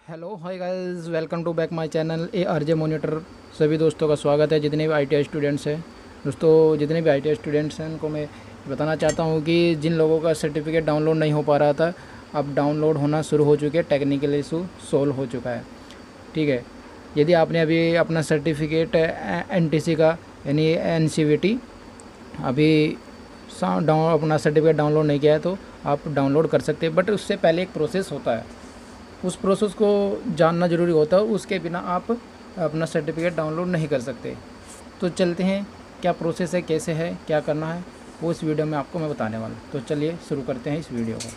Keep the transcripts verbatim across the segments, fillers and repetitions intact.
Hello hi guys, welcome to back my channel A R J monitor. सभी दोस्तों का स्वागत है, जितने भी आई टी आई स्टूडेंट्स हैं। दोस्तों, जितने भी आई टी आई स्टूडेंट्स हैं उनको मैं बताना चाहता हूं कि जिन लोगों का सर्टिफिकेट डाउनलोड नहीं हो पा रहा था, अब डाउनलोड होना शुरू हो चुके हैं। टेक्निकल इशू सोल्व हो चुका है। ठीक है, यदि आपने अभी अपना सर्टिफिकेट एन टी सी का यानी एन सी वी टी अभी डाउन अपना सर्टिफिकेट डाउनलोड नहीं किया है तो आप डाउनलोड कर सकते हैं। बट उससे पहले एक प्रोसेस होता है, उस प्रोसेस को जानना ज़रूरी होता है। उसके बिना आप अपना सर्टिफिकेट डाउनलोड नहीं कर सकते। तो चलते हैं, क्या प्रोसेस है, कैसे है, क्या करना है, वो इस वीडियो में आपको मैं बताने वाला हूँ। तो चलिए शुरू करते हैं इस वीडियो को।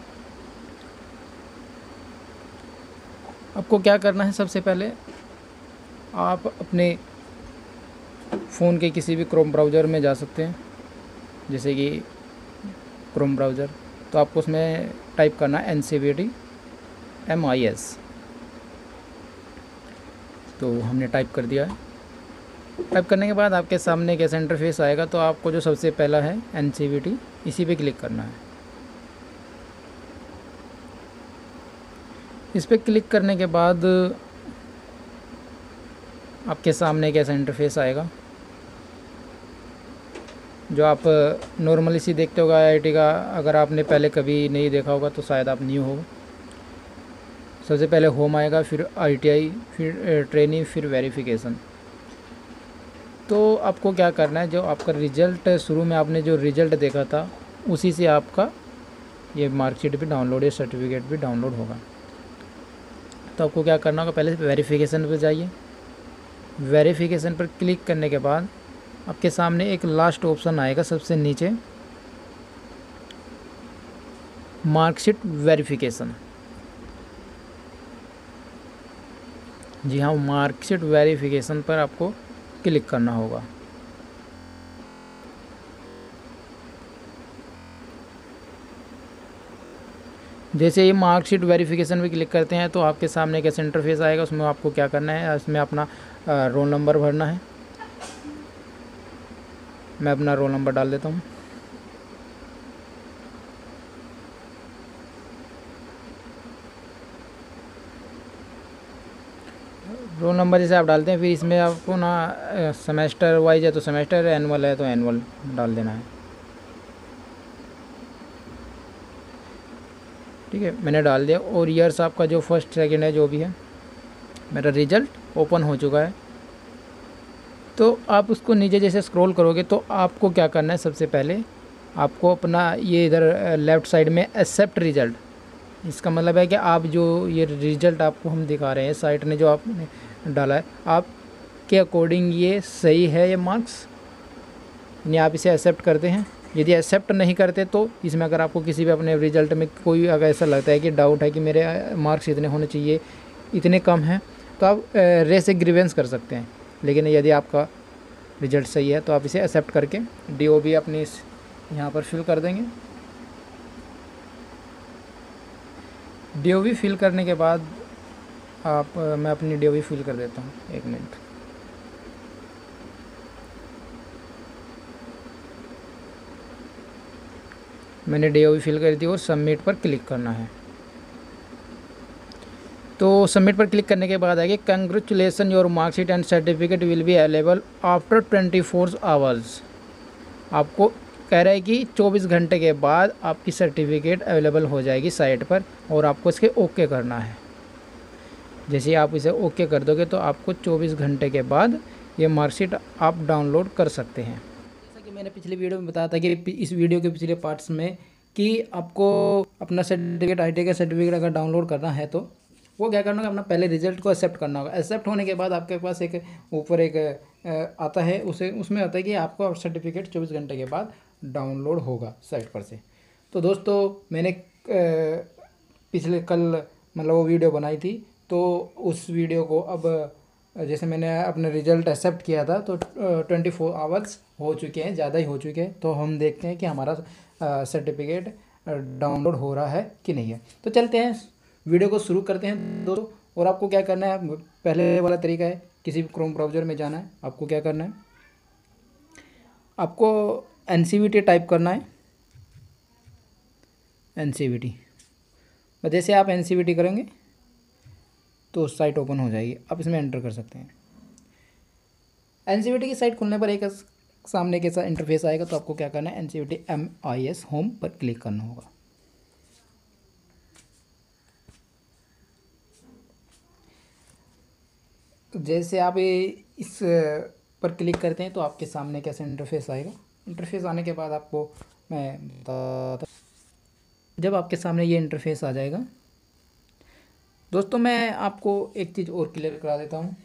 आपको क्या करना है, सबसे पहले आप अपने फ़ोन के किसी भी क्रोम ब्राउज़र में जा सकते हैं, जैसे कि क्रोम ब्राउज़र। तो आपको उसमें टाइप करना है N C V T M I S. तो हमने टाइप कर दिया है। टाइप करने के बाद आपके सामने एक ऐसा इंटरफेस आएगा। तो आपको जो सबसे पहला है एन सी वी टी, इसी पे क्लिक करना है। इस पर क्लिक करने के बाद आपके सामने एक ऐसा इंटरफेस आएगा जो आप नॉर्मली सी देखते होगा आई आई टी का। अगर आपने पहले कभी नहीं देखा होगा तो शायद आप न्यू हो। सबसे पहले होम आएगा, फिर आई टी आई, फिर ट्रेनिंग, फिर वेरिफिकेशन। तो आपको क्या करना है, जो आपका रिज़ल्ट शुरू में आपने जो रिज़ल्ट देखा था उसी से आपका ये मार्कशीट भी डाउनलोड या सर्टिफिकेट भी डाउनलोड होगा। तो आपको क्या करना होगा, पहले वेरिफिकेशन पर जाइए। वेरिफिकेशन पर क्लिक करने के बाद आपके सामने एक लास्ट ऑप्शन आएगा सबसे नीचे, मार्कशीट वेरिफिकेशन। जी हाँ, मार्कशीट वेरिफिकेशन पर आपको क्लिक करना होगा। जैसे ही मार्कशीट वेरिफिकेशन पे क्लिक करते हैं तो आपके सामने एक ऐसा इंटरफेस आएगा। उसमें आपको क्या करना है, इसमें अपना रोल नंबर भरना है। मैं अपना रोल नंबर डाल देता हूँ। रोल नंबर जैसे आप डालते हैं, फिर इसमें आपको ना सेमेस्टर वाइज है तो सेमेस्टर, एनुअल है तो एनुअल डाल देना है। ठीक है, मैंने डाल दिया। और ईयर्स आपका जो फर्स्ट सेकंड है जो भी है। मेरा रिज़ल्ट ओपन हो चुका है। तो आप उसको नीचे जैसे स्क्रॉल करोगे तो आपको क्या करना है, सबसे पहले आपको अपना ये इधर लेफ़्ट साइड में एक्सेप्ट रिज़ल्ट, इसका मतलब है कि आप जो ये रिज़ल्ट आपको हम दिखा रहे हैं, साइट ने जो आपने डाला है, आपके अकॉर्डिंग ये सही है ये मार्क्स, यानी आप इसे एक्सेप्ट करते हैं। यदि एक्सेप्ट नहीं करते तो इसमें अगर आपको किसी भी अपने रिज़ल्ट में कोई अगर ऐसा लगता है कि डाउट है कि मेरे मार्क्स इतने होने चाहिए, इतने कम हैं, तो आप रेस एग्रीवेंस कर सकते हैं। लेकिन यदि आपका रिज़ल्ट सही है तो आप इसे एक्सेप्ट करके डी ओ बी अपनी इस यहाँ पर फिल कर देंगे। डी ओ बी फिल करने के बाद आप मैं अपनी डी ओ बी फिल कर देता हूँ, एक मिनट। मैंने डी ओ बी फिल कर दी और सबमिट पर क्लिक करना है। तो सबमिट पर क्लिक करने के बाद आगे congratulation your marksheet and certificate will be available after twenty four hours. आपको कह रहा है कि चौबीस घंटे के बाद आपकी सर्टिफिकेट अवेलेबल हो जाएगी साइट पर, और आपको इसके ओके करना है। जैसे आप इसे ओके कर दोगे तो आपको चौबीस घंटे के बाद ये मार्कशीट आप डाउनलोड कर सकते हैं। जैसा कि मैंने पिछले वीडियो में बताया था कि इस वीडियो के पिछले पार्ट्स में कि आपको अपना सर्टिफिकेट आई टी आई का सर्टिफिकेट अगर डाउनलोड करना है तो वो क्या करना होगा, अपना पहले रिजल्ट को एक्सेप्ट करना होगा। एक्सेप्ट होने के बाद आपके पास एक ऊपर एक आता है, उसे उसमें आता है कि आपका सर्टिफिकेट चौबीस घंटे के बाद डाउनलोड होगा साइट पर से। तो दोस्तों, मैंने पिछले कल मतलब वो वीडियो बनाई थी, तो उस वीडियो को अब जैसे मैंने अपने रिज़ल्ट एक्सेप्ट किया था तो ट्वेंटी फोर आवर्स हो चुके हैं, ज़्यादा ही हो चुके हैं। तो हम देखते हैं कि हमारा सर्टिफिकेट डाउनलोड हो रहा है कि नहीं है। तो चलते हैं, वीडियो को शुरू करते हैं दोस्तों। और आपको क्या करना है, पहले वाला तरीका है, किसी भी क्रोम ब्राउज़र में जाना है। आपको क्या करना है, आपको N C V T type करना है। एन सी वी टी, जैसे आप एन सी वी टी करेंगे तो साइट ओपन हो जाएगी, आप इसमें एंटर कर सकते हैं। एनसीईआरटी की साइट खुलने पर एक सामने कैसा इंटरफेस आएगा, तो आपको क्या करना है, NCERT M I S home पर क्लिक करना होगा। जैसे आप इस पर क्लिक करते हैं तो आपके सामने कैसे इंटरफेस आएगा। इंटरफेस आने के बाद आपको मैं बताता, जब आपके सामने ये इंटरफेस आ जाएगा दोस्तों, मैं आपको एक चीज़ और क्लियर करा देता हूँ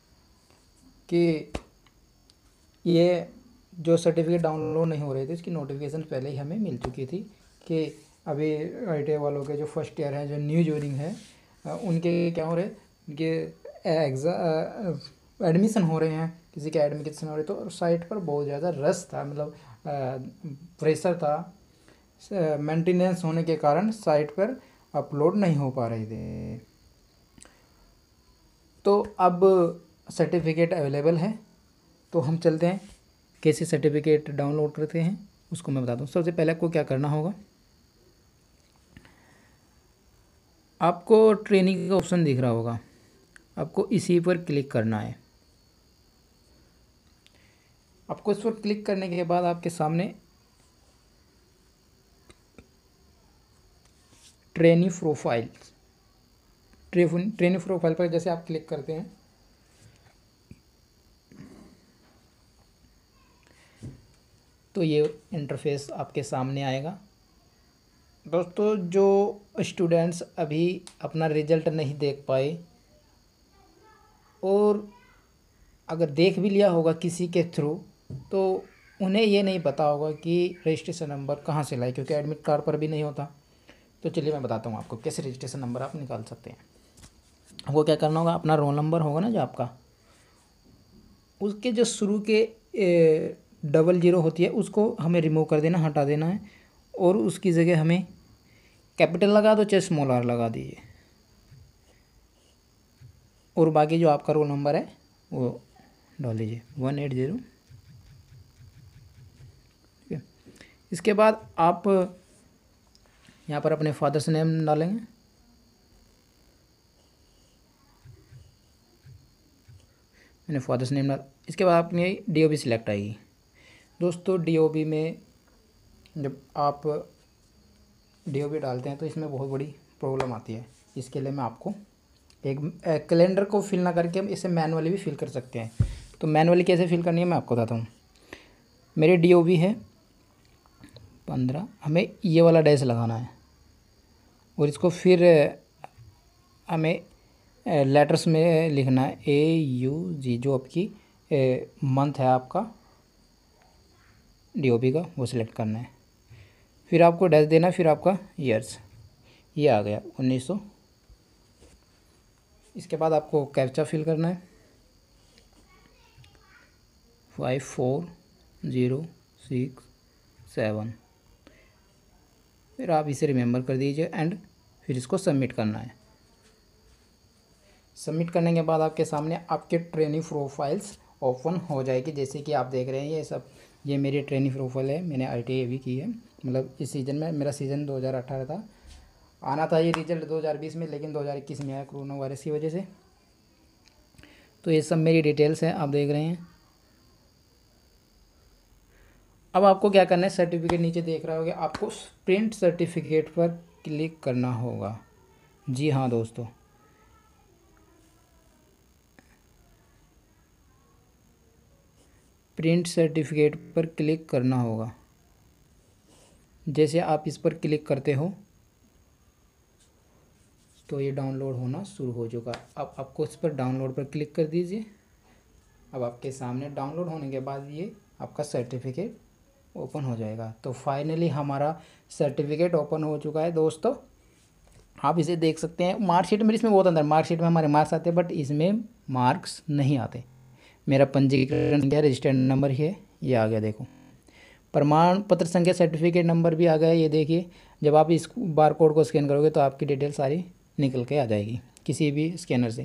कि ये जो सर्टिफिकेट डाउनलोड नहीं हो रहे थे इसकी नोटिफिकेशन पहले ही हमें मिल चुकी थी कि अभी आई टी आई वालों के जो फर्स्ट ईयर हैं, जो न्यू ज्वाइनिंग है, उनके क्या हो रहे, उनके एग्ज़ाम एडमिशन हो रहे हैं, किसी के एडमिशन हो रहे, तो साइट पर बहुत ज़्यादा रश था, मतलब प्रेशर था, मेंटेनेंस होने के कारण साइट पर अपलोड नहीं हो पा रहे थे। तो अब सर्टिफिकेट अवेलेबल है, तो हम चलते हैं कैसे सर्टिफिकेट डाउनलोड करते हैं उसको मैं बता दूं। सबसे पहले आपको क्या करना होगा, आपको ट्रेनिंग का ऑप्शन दिख रहा होगा, आपको इसी पर क्लिक करना है। आपको इस पर क्लिक करने के बाद आपके सामने ट्रेनी प्रोफाइल ट्रेनी प्रोफाइल पर जैसे आप क्लिक करते हैं तो ये इंटरफेस आपके सामने आएगा। दोस्तों, जो स्टूडेंट्स अभी अपना रिजल्ट नहीं देख पाए और अगर देख भी लिया होगा किसी के थ्रू, तो उन्हें ये नहीं पता होगा कि रजिस्ट्रेशन नंबर कहाँ से लाए, क्योंकि एडमिट कार्ड पर भी नहीं होता। तो चलिए मैं बताता हूँ आपको कैसे रजिस्ट्रेशन नंबर आप निकाल सकते हैं। आपको क्या करना होगा, अपना रोल नंबर होगा ना जो आपका, उसके जो शुरू के डबल जीरो होती है उसको हमें रिमूव कर देना, हटा देना है, और उसकी जगह हमें कैपिटल लगा दो चाहे स्मॉल आर लगा दीजिए, और बाकी जो आपका रोल नंबर है वो डाल दीजिए वन एट ज़ीरो। ठीक है, इसके बाद आप यहाँ पर अपने फादर्स नेम डालेंगे, मैंने फादर्स नेम डाल। इसके बाद अपनी डी ओ बी सिलेक्ट आएगी। दोस्तों, डी ओ बी में जब आप डी ओ बी डालते हैं तो इसमें बहुत बड़ी प्रॉब्लम आती है। इसके लिए मैं आपको एक कैलेंडर को फिल ना करके हम इसे मैनुअली भी फिल कर सकते हैं। तो मैनुअली कैसे फिल करनी है मैं आपको बताता हूँ। मेरी डी ओ बी है पंद्रह, हमें ये वाला डैश लगाना है और इसको फिर हमें लेटर्स में लिखना है ए यू जी, जो आपकी मंथ है आपका डी ओ बी का वो सिलेक्ट करना है, फिर आपको डैश देना है, फिर आपका ईयर्स ये आ गया उन्नीस सौ। इसके बाद आपको कैप्चा फिल करना है five four zero six seven, फिर आप इसे रिमेंबर कर दीजिए एंड फिर इसको सबमिट करना है। सबमिट करने के बाद आपके सामने आपके ट्रेनिंग प्रोफाइल्स ओपन हो जाएगी। जैसे कि आप देख रहे हैं ये सब, ये मेरी ट्रेनिंग प्रोफाइल है, मैंने आई टी आई भी की है, मतलब इस सीज़न में मेरा सीज़न दो हज़ार अठारह था, आना था ये रिजल्ट दो हज़ार बीस में, लेकिन दो हज़ार इक्कीस में आया कोरोना वायरस की वजह से। तो ये सब मेरी डिटेल्स हैं, आप देख रहे हैं। अब आपको क्या करना है, सर्टिफिकेट नीचे देख रहा होगा, आपको प्रिंट सर्टिफिकेट पर क्लिक करना होगा। जी हाँ दोस्तों, प्रिंट सर्टिफिकेट पर क्लिक करना होगा। जैसे आप इस पर क्लिक करते हो तो ये डाउनलोड होना शुरू हो चुका। अब आपको इस पर डाउनलोड पर क्लिक कर दीजिए। अब आपके सामने डाउनलोड होने के बाद ये आपका सर्टिफिकेट ओपन हो जाएगा। तो फाइनली हमारा सर्टिफिकेट ओपन हो चुका है दोस्तों, आप इसे देख सकते हैं। मार्कशीट में इसमें बहुत अंदर, मार्कशीट में हमारे मार्क्स आते हैं बट इसमें मार्क्स नहीं आते। मेरा पंजीकरण संख्या रजिस्टर्ड नंबर ही है, ये आ गया देखो। प्रमाण पत्र संख्या सर्टिफिकेट नंबर भी आ गया, ये देखिए। जब आप इस बार कोड को स्कैन करोगे तो आपकी डिटेल सारी निकल के आ जाएगी किसी भी स्कैनर से।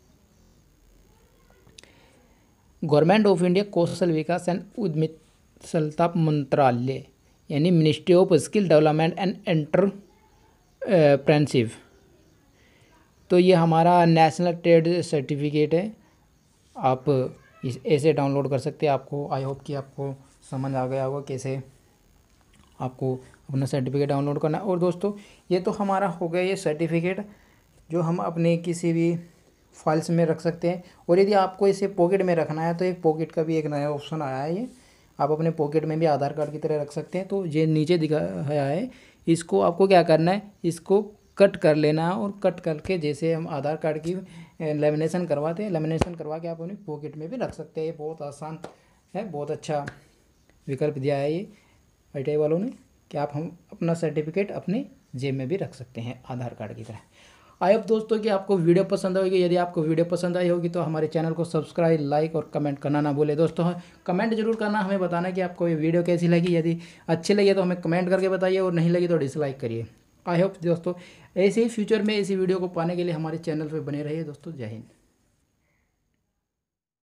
गवर्नमेंट ऑफ इंडिया कौशल विकास एंड उद्यमिता मंत्रालय यानी ministry of skill development and entrepreneurship तो ये हमारा नेशनल ट्रेड सर्टिफिकेट है, आप इस ऐसे डाउनलोड कर सकते हैं। आपको आई होप कि आपको समझ आ गया होगा कैसे आपको अपना सर्टिफिकेट डाउनलोड करना। और दोस्तों ये तो हमारा हो गया ये सर्टिफिकेट जो हम अपने किसी भी फाइल्स में रख सकते हैं। और यदि आपको इसे पॉकेट में रखना है तो एक पॉकेट का भी एक नया ऑप्शन आया है, ये आप अपने पॉकेट में भी आधार कार्ड की तरह रख सकते हैं। तो ये नीचे दिखाया है, इसको आपको क्या करना है, इसको कट कर लेना है और कट करके जैसे हम आधार कार्ड की लेमिनेशन करवाते हैं, लेमिनेशन करवा के आप अपनी पॉकेट में भी रख सकते हैं। ये बहुत आसान है, बहुत अच्छा विकल्प दिया है ये आई टी आई वालों ने कि आप हम अपना सर्टिफिकेट अपने जेब में भी रख सकते हैं आधार कार्ड की तरह। आई होप दोस्तों कि आपको वीडियो पसंद होगी। यदि आपको वीडियो पसंद आई होगी तो हमारे चैनल को सब्सक्राइब, लाइक और कमेंट करना ना भूलें। दोस्तों कमेंट जरूर करना, हमें बताना कि आपको ये वीडियो कैसी लगी। यदि अच्छी लगी तो हमें कमेंट करके बताइए और नहीं लगी तो डिसलाइक करिए। आई होप दोस्तों ऐसे ही फ्यूचर में ऐसी वीडियो को पाने के लिए हमारे चैनल पर बने रहिए। दोस्तों जय हिंद।